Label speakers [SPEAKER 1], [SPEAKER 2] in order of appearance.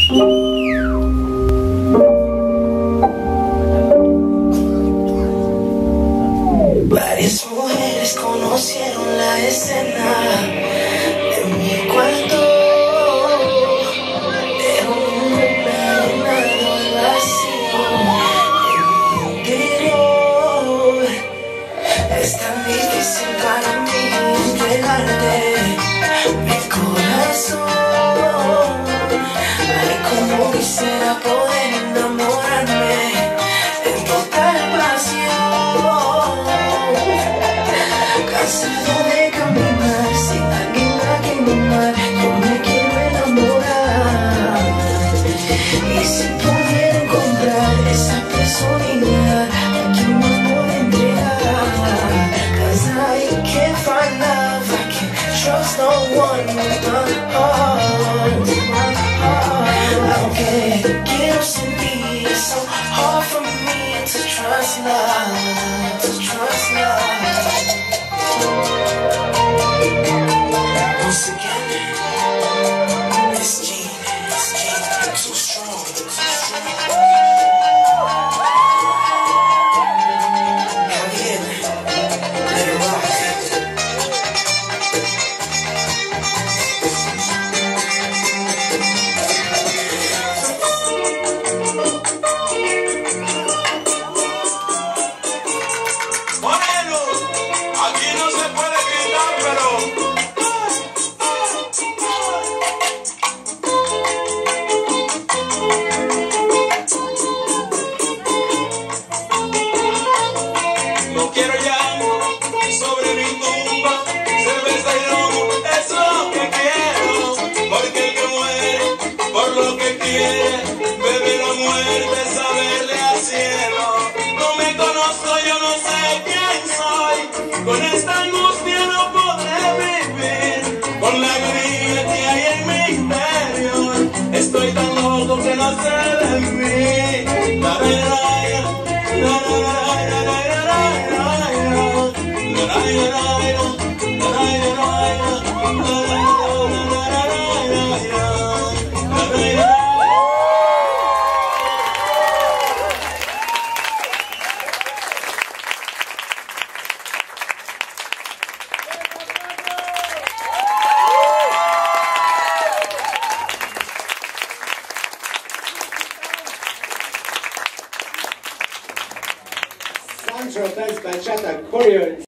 [SPEAKER 1] Varias mujeres conocieron la escena de mi cuarto. Era un hombre llenado de vacío en mi interior. Es tan difícil para mí entregarte mi corazón. Ay, como quisiera poder enamorarme en total pasión. Cansado de caminar sin alguien a quien amar, yo me quiero enamorar. Y si pudiera encontrar esa persona ideal a quien me puedo entregar, 'cause I can't find love, I can't trust no one with my heart, aunque quiero sentir, it's so hard for me to trust love, to trust love. Once again, it's Gene, so strong, Javier, let it rock.
[SPEAKER 2] Moreno, aquí no se puede gritar, pero no quiero llanto sobre mi tumba, cerveza y romo es lo que quiero, porque el que muere por lo que quiere, beber la muerte, saberle al cielo. No me conozco, yo no sé quién soy, con esta angustia no podré vivir, con la agonía que hay en mi interior, estoy tan loco que no sé de mí. La verdad,
[SPEAKER 3] Sandro plays bachata choreo.